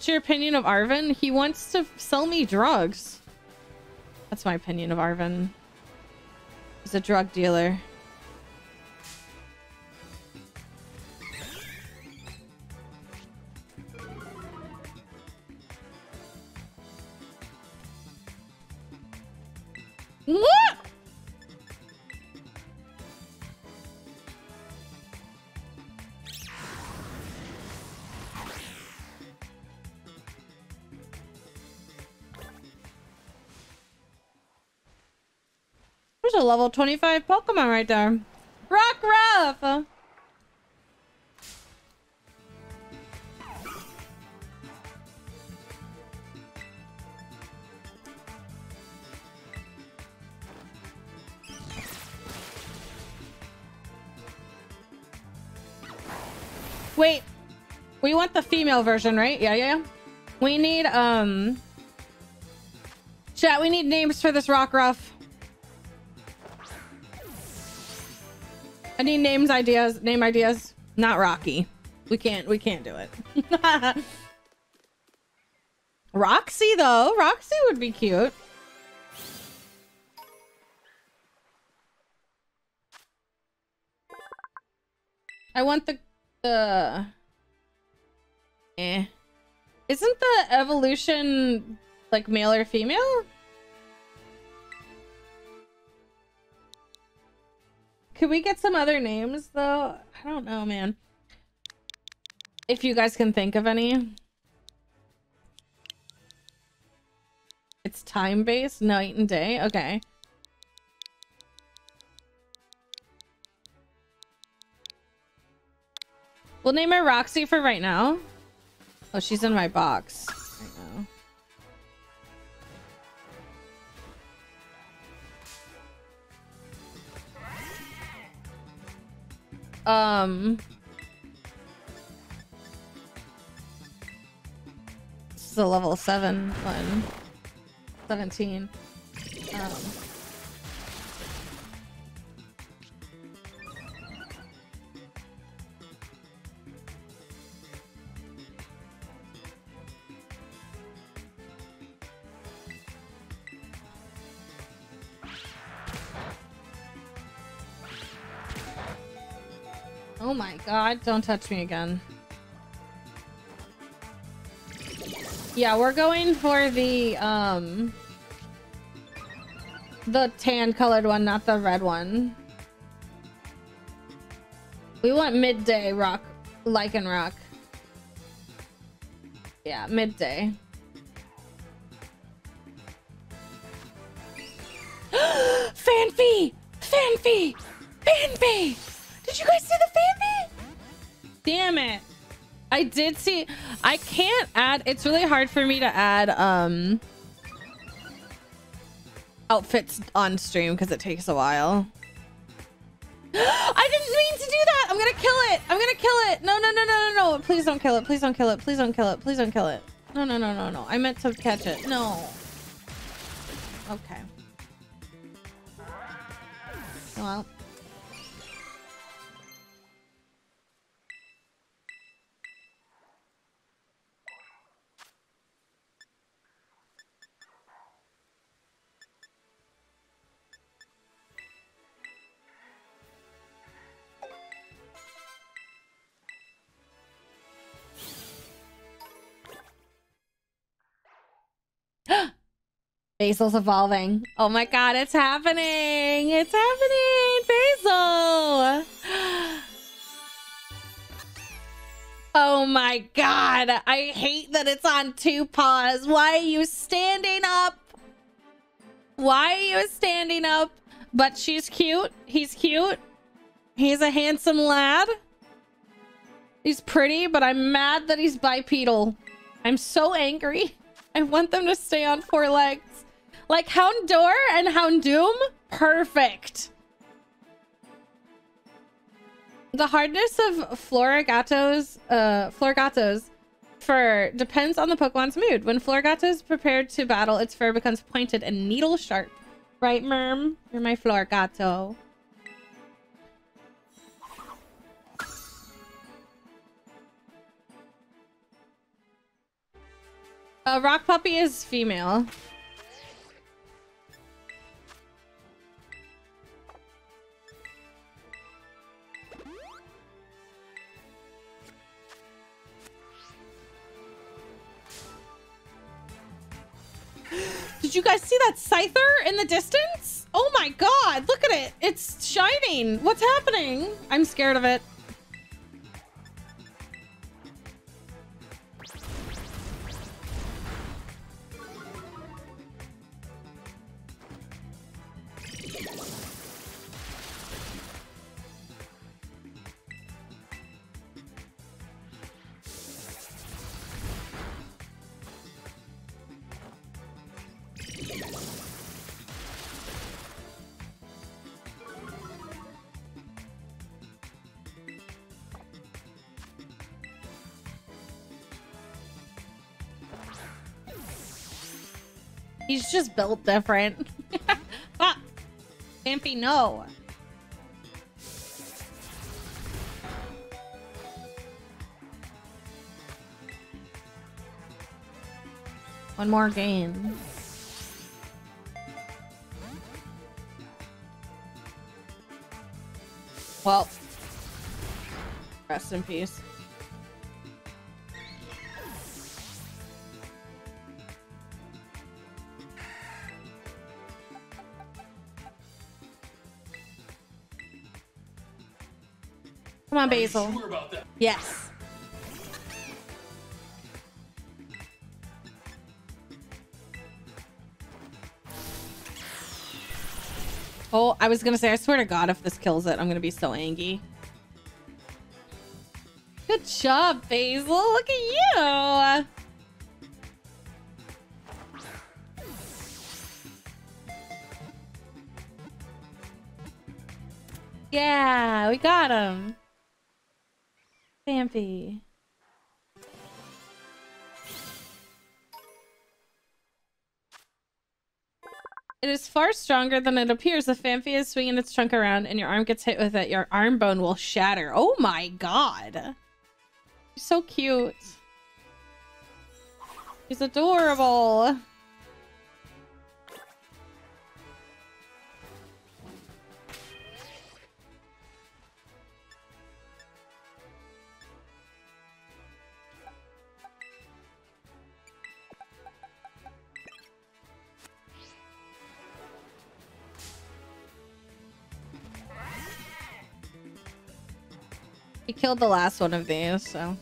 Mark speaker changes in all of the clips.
Speaker 1: What's your opinion of Arvin? He wants to sell me drugs. That's my opinion of Arvin. He's a drug dealer. What? There's a level 25 Pokemon right there. Rockruff! Wait, we want the female version, right? Yeah. We need, chat, we need names for this Rockruff. I need name ideas. Not Rocky. We can't do it. Roxy, though. Roxy would be cute. I want the Isn't the evolution like male or female? Could we get some other names though? I don't know, man. If you guys can think of any. It's time-based, night and day. Okay. We'll name her Roxy for right now. Oh, she's in my box right now. This is a level 7 one. 17. Oh my god, don't touch me again. Yeah, we're going for the tan colored one, not the red one. We want midday rock, Lycanroc. Yeah, midday. Fanfy! Fanfy! Fanfy! Did you guys see the Fanfy? Damn it. I did see. I can't add. It's really hard for me to add outfits on stream because it takes a while. I didn't mean to do that. I'm gonna kill it. I'm gonna kill it. No. Please don't kill it. Please don't kill it. Please don't kill it. Please don't kill it. No. I meant to catch it. No. Okay. Well. Basil's evolving. Oh my god, it's happening! It's happening! Basil! Oh my god, I hate that it's on 2 paws. Why are you standing up? Why are you standing up? But she's cute. He's cute. He's a handsome lad. He's pretty, but I'm mad that he's bipedal. I'm so angry. I want them to stay on 4 legs. Like Houndour and Houndoom, perfect. The hardness of Florigatos fur depends on the Pokemon's mood. When Florigato is prepared to battle, its fur becomes pointed and needle sharp. Right, Merm? You're my Florigato. Rock Puppy is female. Did you guys see that Scyther in the distance? Oh my god, look at it. It's shining. What's happening? I'm scared of it. He's just built different. Ah, Stampy, no. One more game. Well, rest in peace. Come on, Basil.
Speaker 2: Sure about that?
Speaker 1: Yes. Oh, I was gonna say, I swear to God, if this kills it, I'm gonna be so angry. Good job, Basil. Look at you. Yeah, we got him. Stampy. It is far stronger than it appears. If Phanpy is swinging its trunk around and your arm gets hit with it, your arm bone will shatter. Oh my god. He's so cute. He's adorable. He killed the last one of these, so.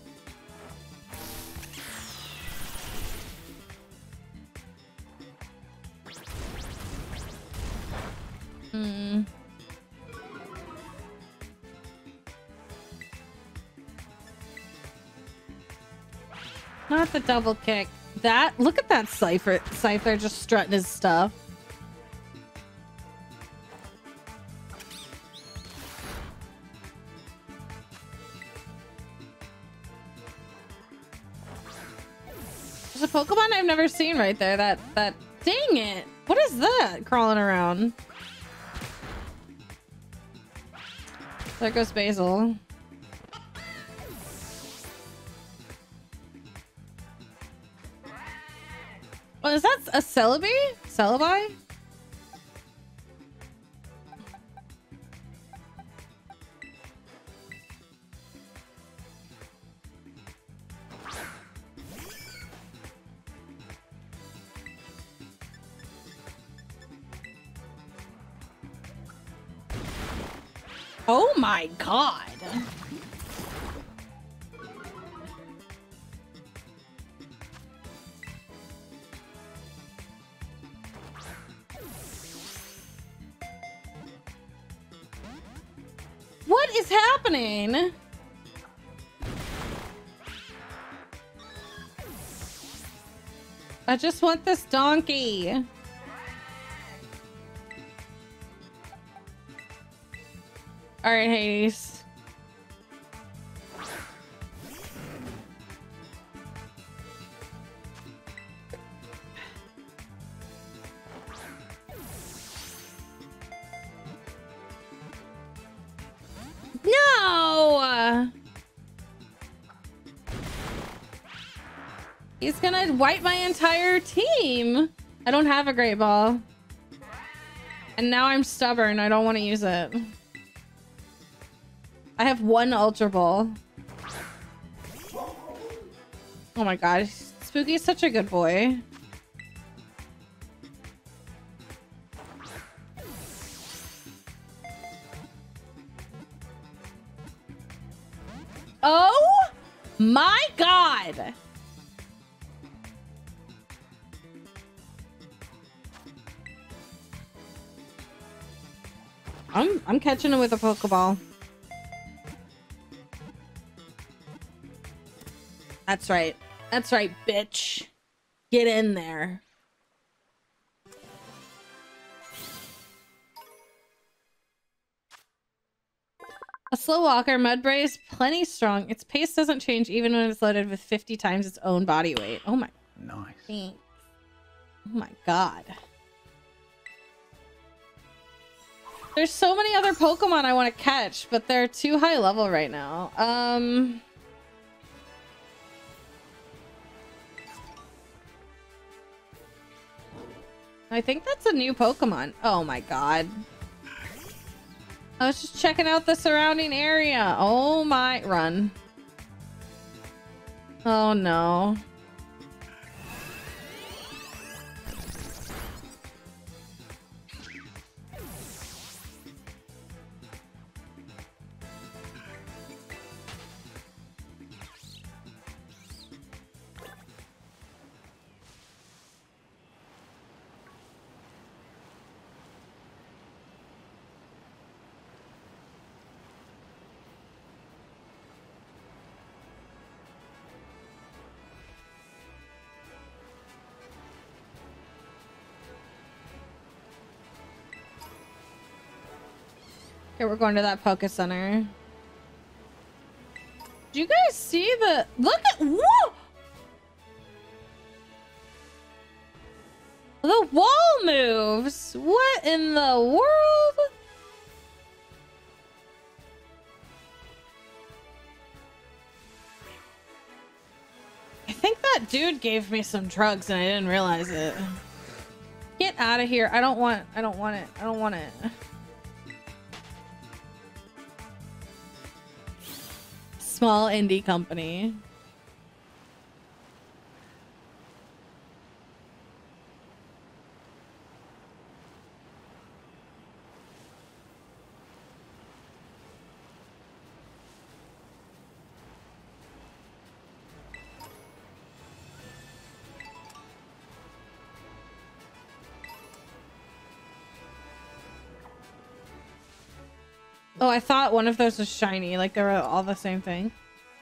Speaker 1: Not the double kick. That, look at that Scyther just strutting his stuff. There's a Pokemon I've never seen right there. That, dang it. What is that crawling around? There goes Basil. Well, is that a Celebi? Celebi? Oh my god. What is happening? I just want this donkey. All right, Hades. No! He's gonna wipe my entire team. I don't have a great ball. And now I'm stubborn. I don't want to use it. I have one Ultra Ball. Oh my god. Spooky is such a good boy. Oh my god. I'm catching him with a Pokeball. That's right. That's right, bitch. Get in there. A slow walker, Mudbray is plenty strong. Its pace doesn't change even when it's loaded with 50 times its own body weight. Oh my.
Speaker 2: Nice.
Speaker 1: Thanks. Oh my god. There's so many other Pokemon I want to catch, but they're too high level right now. I think that's a new Pokemon. Oh my god. I was just checking out the surrounding area. Oh my, run. Oh no. Okay, we're going to that Poke Center. Do you guys see the... Look at... Whoa! The wall moves! What in the world? I think that dude gave me some drugs and I didn't realize it. Get out of here. I don't want it. I don't want it. Small indie company. Oh, I thought one of those was shiny, like they were all the same thing.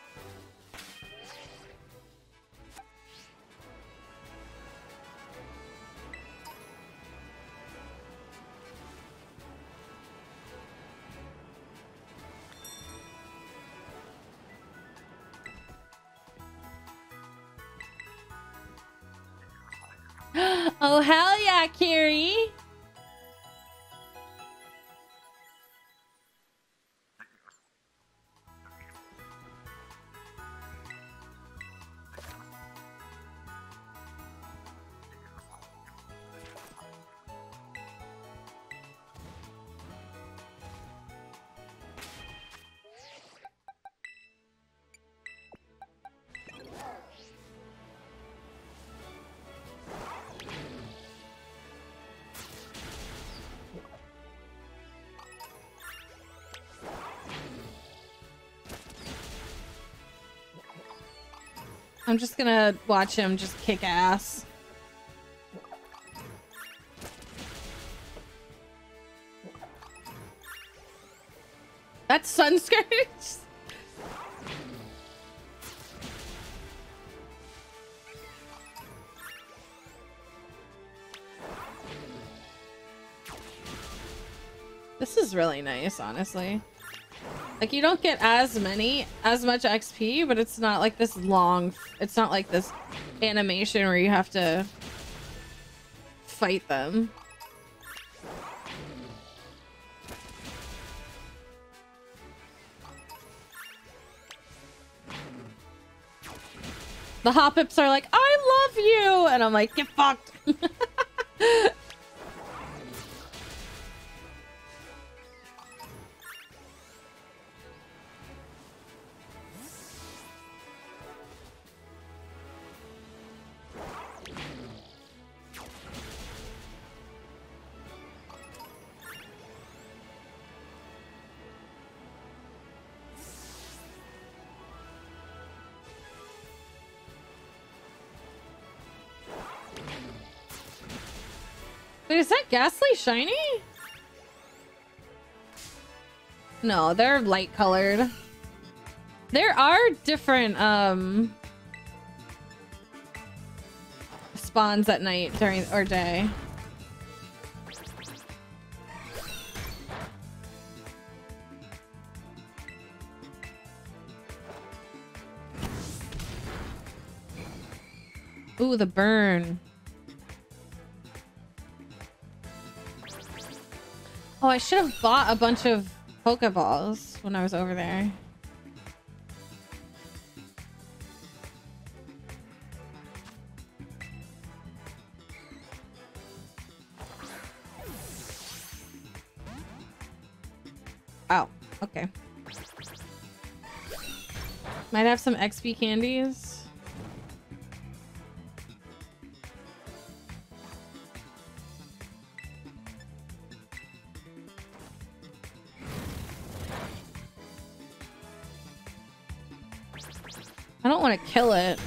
Speaker 1: Oh, hell yeah, Kiri. I'm just gonna watch him just kick ass. That's Sunscourge. This is really nice, honestly. Like, you don't get as much XP, but it's not like this long, it's not like this animation where you have to fight them. The Hoppips are like, I love you. And I'm like, get fucked. Wait, is that Ghastly shiny? No, they're light colored. There are different spawns at night during or day. Ooh, the burn. Oh, I should have bought a bunch of Pokeballs when I was over there. Oh, okay. Might have some XP candies. I don't want to kill it.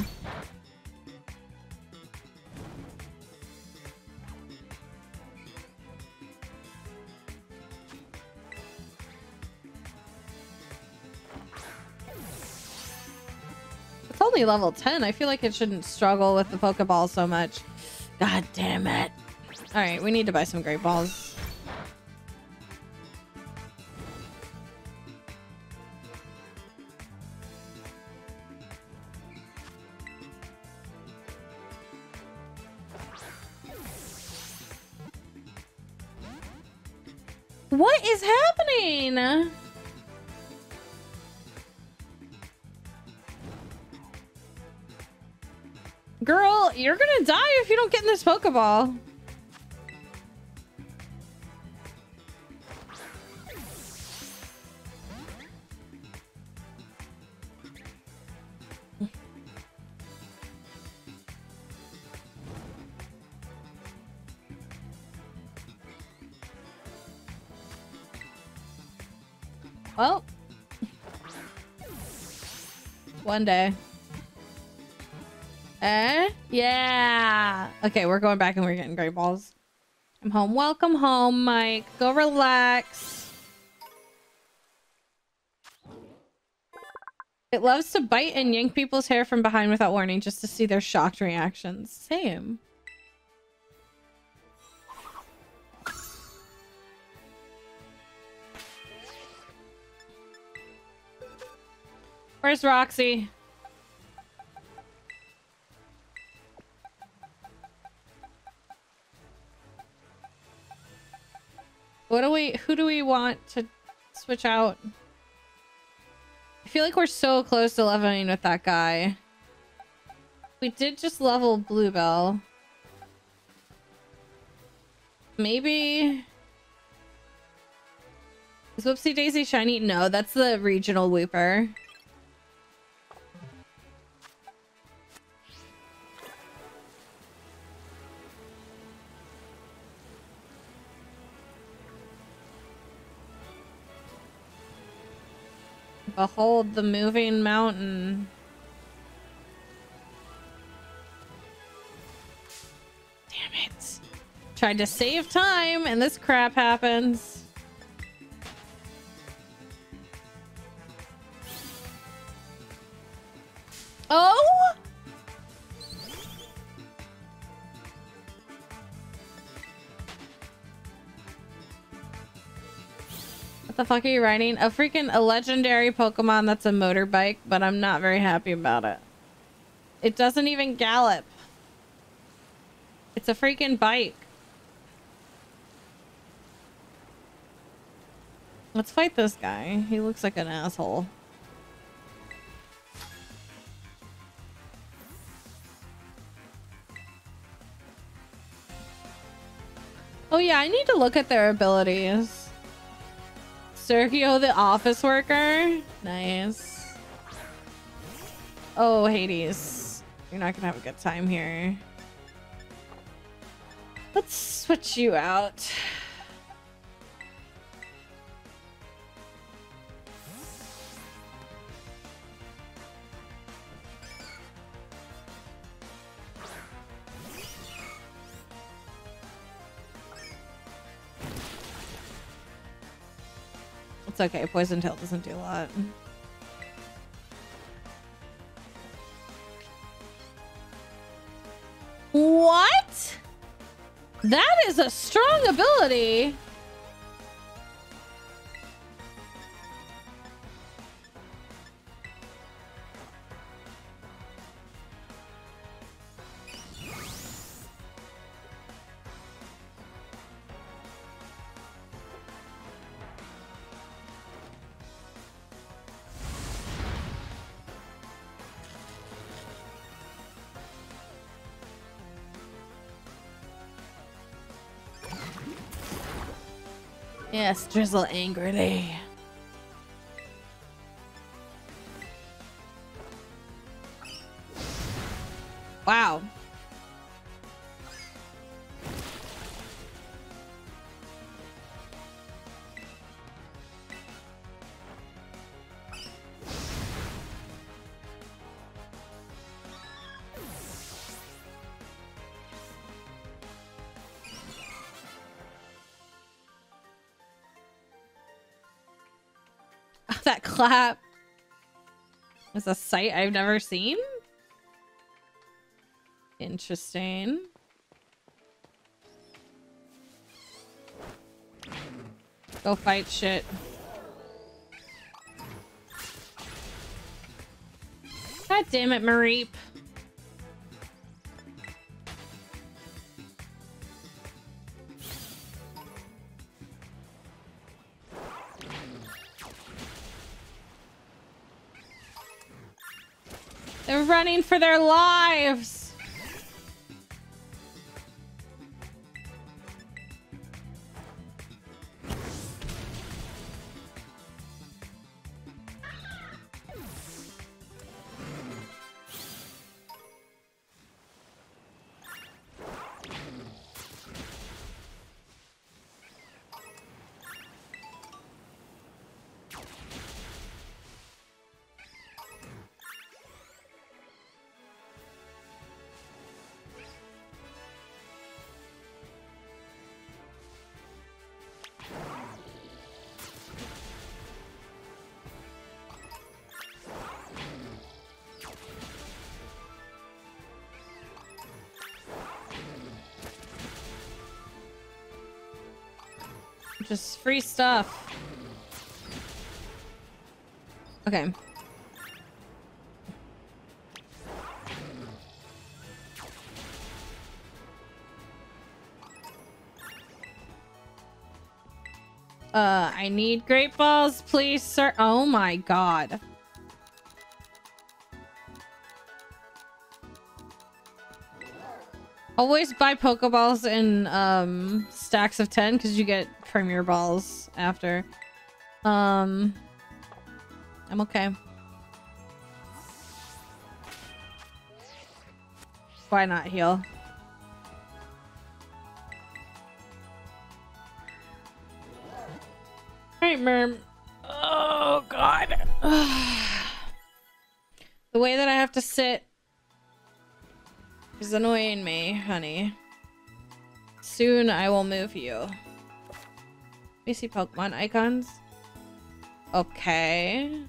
Speaker 1: It's only level 10. I feel like it shouldn't struggle with the Pokeball so much. God damn it. All right, we need to buy some Great Balls. What is happening? Girl, you're gonna die if you don't get in this Pokeball. Well, one day. Yeah. Okay, we're going back and we're getting Great Balls. I'm home. Welcome home, Mike. Go relax. It loves to bite and yank people's hair from behind without warning just to see their shocked reactions. Same. Where's Roxy? Who do we want to switch out? I feel like we're so close to leveling with that guy. We did just level Bluebell. Maybe... Is Whoopsie Daisy shiny? No, that's the regional Wooper. Behold the moving mountain. Damn it. Tried to save time and this crap happens. Oh! What the fuck are you riding? A legendary Pokemon that's a motorbike, but I'm not very happy about it. It doesn't even gallop. It's a freaking bike. Let's fight this guy. He looks like an asshole. Oh yeah, I need to look at their abilities. Sergio the office worker. Nice. Oh, Hades. You're not gonna have a good time here. Let's switch you out. It's okay. Poison Tail doesn't do a lot. What? That is a strong ability. Yes, drizzle angrily. Wow. That clap is a sight I've never seen. Interesting. Go fight shit. God damn it, Mareep. They're running for their lives. Just free stuff. Okay. I need great balls, please, sir. Oh my god. Always buy Pokeballs in stacks of 10 because you get Premier Balls after. I'm okay. Why not heal? Alright, Merm. Oh god. The way that I have to sit is annoying me, honey. Soon I will move you. Let me see Pokemon icons. Okay.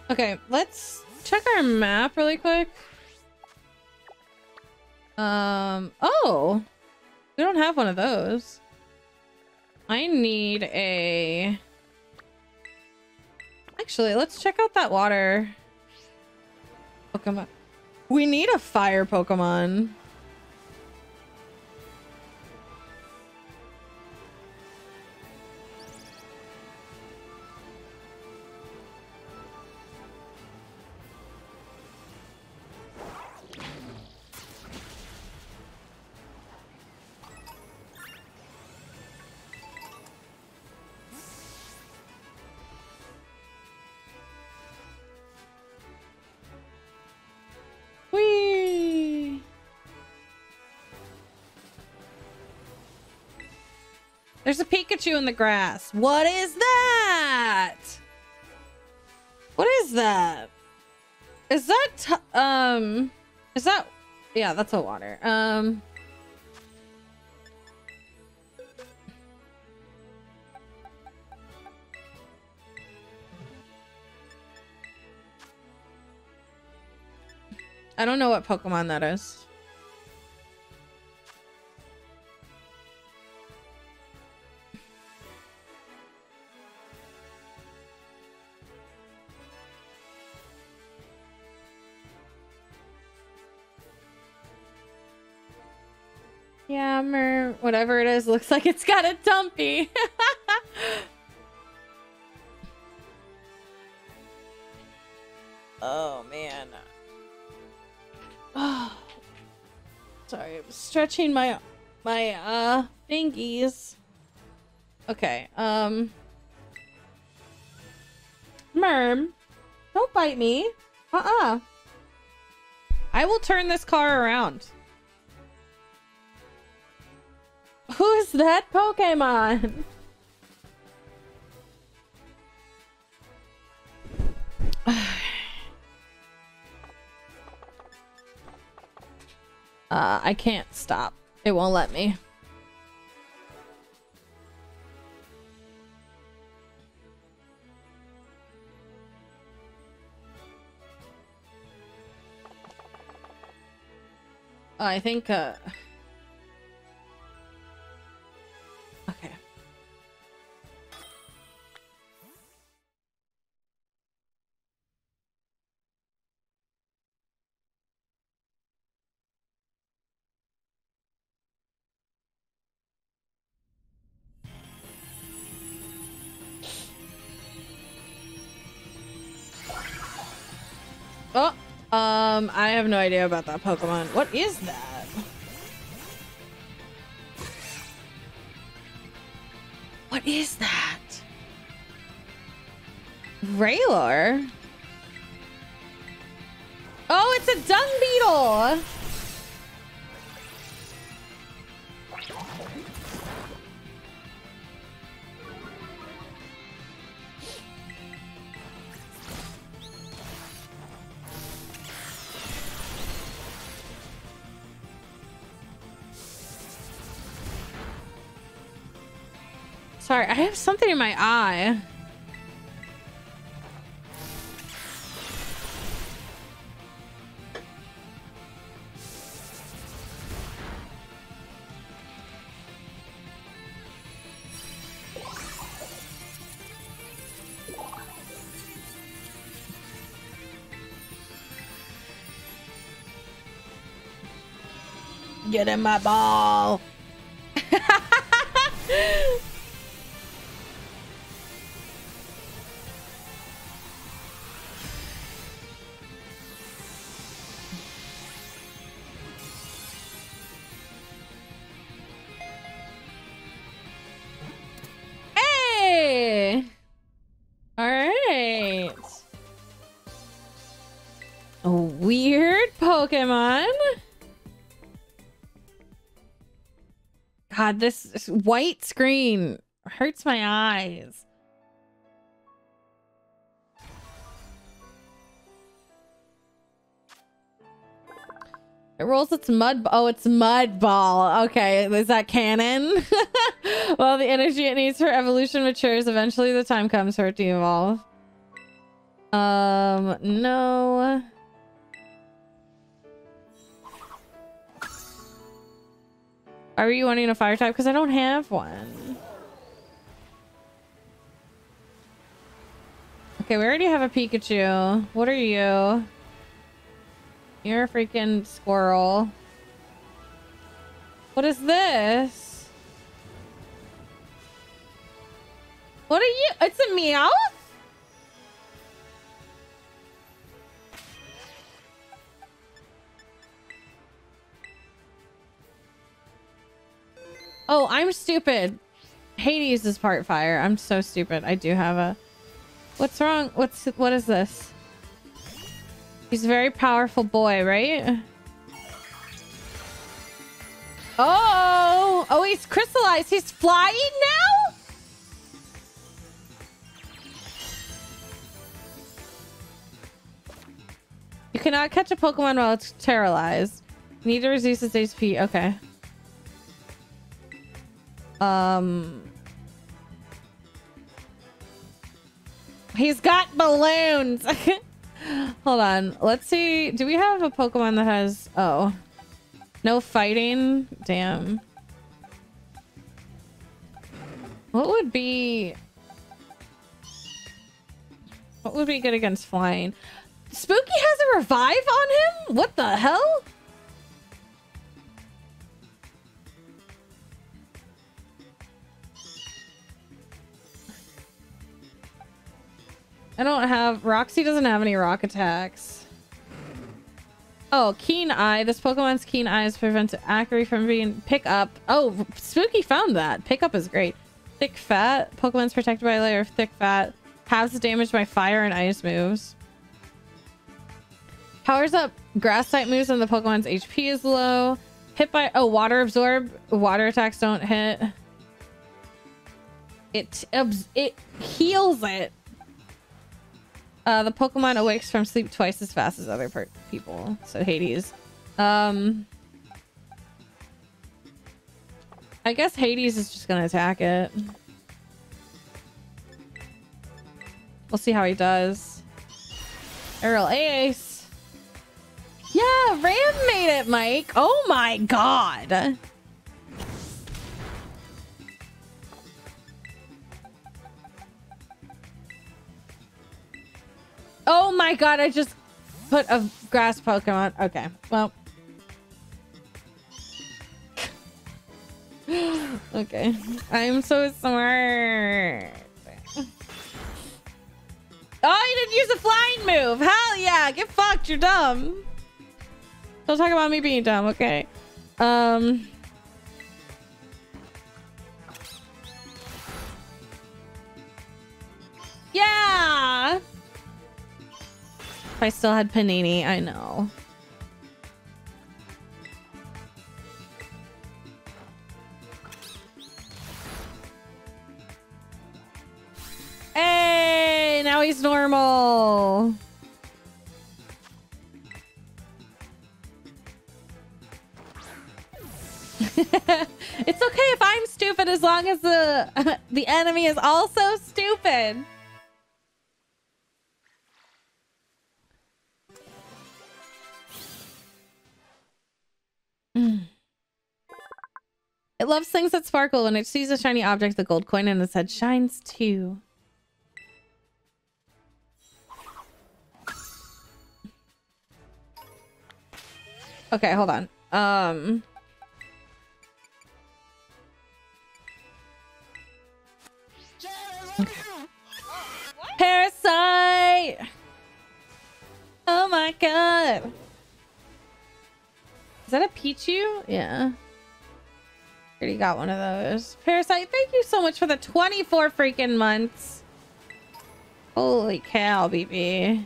Speaker 1: Okay, let's check our map really quick. Oh, we don't have one of those. I need a... Actually, let's check out that water Pokemon. We need a fire Pokemon. Whee! There's a Pikachu in the grass. What is that? What is that? Is that is that... Yeah, that's a water. I don't know what Pokemon that is. Yeah, whatever it is, looks like it's got a dumpy. Oh, man. Oh, sorry, I'm stretching my fingies. Okay, Merm, don't bite me. I will turn this car around. Who's that Pokemon? I can't stop. It won't let me. I think, okay. Oh, I have no idea about that Pokemon. What is that? What is that? Raylor? Oh, it's a dung beetle! Sorry, I have something in my eye. Get in my ball. Hey! All right. A weird Pokemon. God, this white screen hurts my eyes. It rolls its mud. Oh, it's mud ball. Okay, is that canon? Well, the energy it needs for evolution matures. Eventually, the time comes for it to evolve. No. Are you wanting a fire type? Because I don't have one. Okay, we already have a Pikachu. What are you? You're a freaking squirrel. What is this? What are you? It's a Meowth? Oh, I'm stupid. Hades is part fire. I'm so stupid. I do have a... What's wrong? What is this? He's a very powerful boy, right? Oh! Oh, he's crystallized. He's flying now? You cannot catch a Pokemon while it's terrorized. You need to reduce its HP. Okay. He's got balloons. Hold on. Let's see. Do we have a Pokemon that has... Oh. No fighting? Damn. What would be... What would be good against flying? Spooky has a revive on him? What the hell? I don't have... Roxy doesn't have any rock attacks. Oh, Keen Eye. This Pokemon's Keen Eyes prevent Ackery from being... Pick Up. Oh, Spooky found that. Pick Up is great. Thick Fat. Pokemon's protected by a layer of thick fat. Halves the damage by fire and ice moves. Powers up grass type moves when the Pokemon's HP is low. Hit by... Oh, Water Absorb. Water attacks don't hit. It heals it. The Pokemon awakes from sleep twice as fast as other people. So Hades. I guess Hades is just gonna attack it. We'll see how he does. Aerial Ace. Yeah, Ram made it, Mike. Oh my god. Oh my god, I just put a grass Pokemon. Okay, well. Okay. I'm so smart. Oh, you didn't use a flying move. Hell yeah, get fucked, you're dumb. Don't talk about me being dumb, okay? Yeah! If I still had Panini, I know. Hey, now he's normal. It's okay if I'm stupid as long as the enemy is also stupid. It loves things that sparkle. When it sees a shiny object, the gold coin in its head shines too. Okay, hold on. Okay. Parasite! Oh my god. Is that a Pichu? Yeah. Already got one of those. Parasite, thank you so much for the 24 freaking months. Holy cow, BB.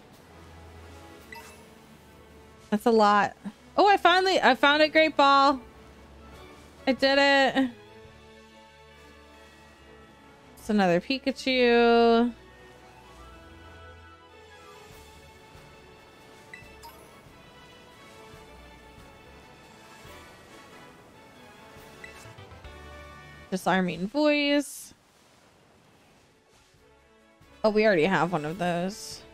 Speaker 1: That's a lot. Oh, I found a great ball. I did it. It's another Pikachu. Disarming Voice. Oh, we already have one of those.